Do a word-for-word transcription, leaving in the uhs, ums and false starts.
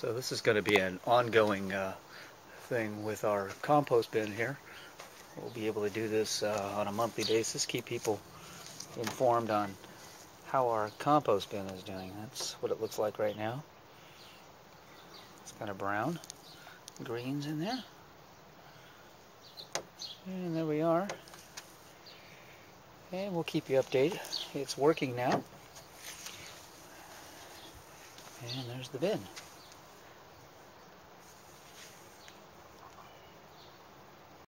So this is going to be an ongoing uh, thing with our compost bin here. We'll be able to do this uh, on a monthly basis, keep people informed on how our compost bin is doing. That's what it looks like right now. It's kind of brown, greens in there. And there we are. And we'll keep you updated. It's working now. And there's the bin.